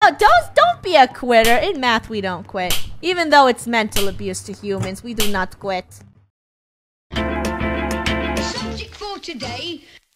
don't be a quitter. In math, we don't quit. Even though it's mental abuse to humans, we do not quit. The subject for today